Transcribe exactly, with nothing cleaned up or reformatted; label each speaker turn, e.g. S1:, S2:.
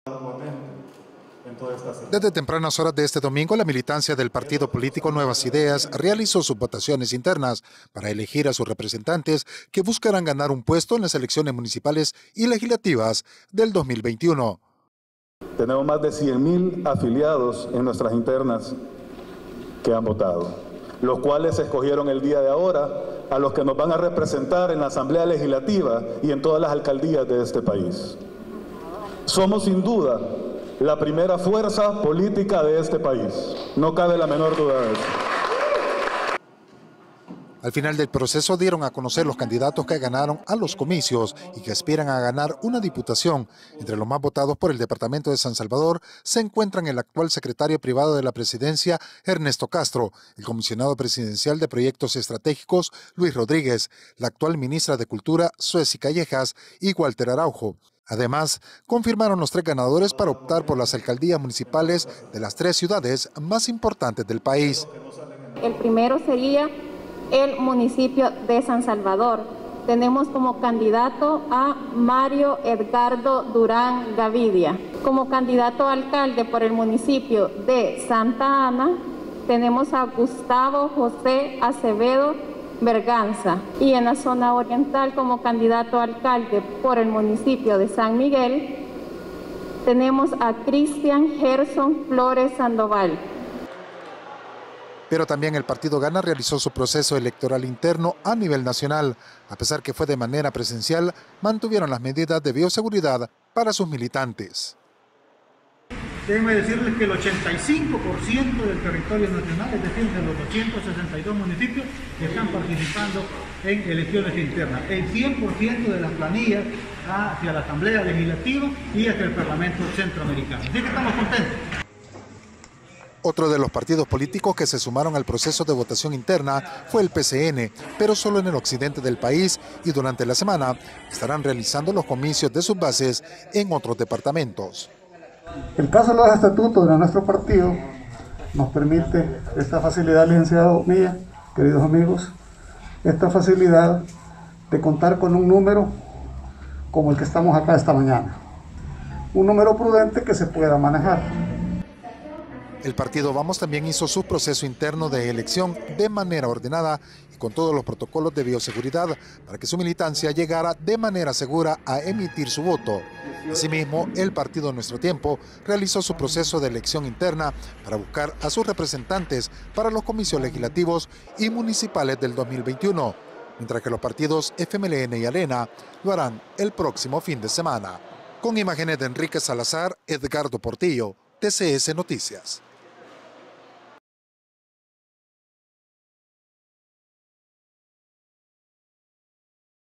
S1: Desde tempranas horas de este domingo, la militancia del partido político Nuevas Ideas realizó sus votaciones internas para elegir a sus representantes que buscarán ganar un puesto en las elecciones municipales y legislativas del dos mil veintiuno.
S2: Tenemos más de cien mil afiliados en nuestras internas que han votado, los cuales escogieron el día de ahora a los que nos van a representar en la Asamblea Legislativa y en todas las alcaldías de este país. Somos sin duda la primera fuerza política de este país. No cabe la menor duda de eso.
S1: Al final del proceso dieron a conocer los candidatos que ganaron a los comicios y que aspiran a ganar una diputación. Entre los más votados por el departamento de San Salvador se encuentran el actual secretario privado de la presidencia, Ernesto Castro, el comisionado presidencial de proyectos estratégicos, Luis Rodríguez, la actual ministra de Cultura, Sueci Callejas, y Walter Araujo. Además, confirmaron los tres ganadores para optar por las alcaldías municipales de las tres ciudades más importantes del país.
S3: El primero sería el municipio de San Salvador. Tenemos como candidato a Mario Edgardo Durán Gavidia. Como candidato a alcalde por el municipio de Santa Ana, tenemos a Gustavo José Acevedo Berganza. Y en la zona oriental, como candidato a alcalde por el municipio de San Miguel, tenemos a Cristian Gerson Flores Sandoval.
S1: Pero también el partido Gana realizó su proceso electoral interno a nivel nacional. A pesar que fue de manera presencial, mantuvieron las medidas de bioseguridad para sus militantes.
S4: Déjenme decirles que el ochenta y cinco por ciento del territorio nacional, es decir, de los doscientos sesenta y dos municipios, están participando en elecciones internas. El cien por ciento de las planillas hacia la Asamblea Legislativa y hacia el Parlamento Centroamericano. Así que estamos contentos.
S1: Otro de los partidos políticos que se sumaron al proceso de votación interna fue el P C N, pero solo en el occidente del país, y durante la semana estarán realizando los comicios de sus bases en otros departamentos.
S5: El caso de los estatutos de nuestro partido nos permite esta facilidad, licenciado Milla, queridos amigos, esta facilidad de contar con un número como el que estamos acá esta mañana. Un número prudente que se pueda manejar.
S1: El partido Vamos también hizo su proceso interno de elección de manera ordenada y con todos los protocolos de bioseguridad para que su militancia llegara de manera segura a emitir su voto. Asimismo, el partido Nuestro Tiempo realizó su proceso de elección interna para buscar a sus representantes para los comicios legislativos y municipales del dos mil veintiuno, mientras que los partidos F M L N y Arena lo harán el próximo fin de semana. Con imágenes de Enrique Salazar, Edgardo Portillo, T C S Noticias.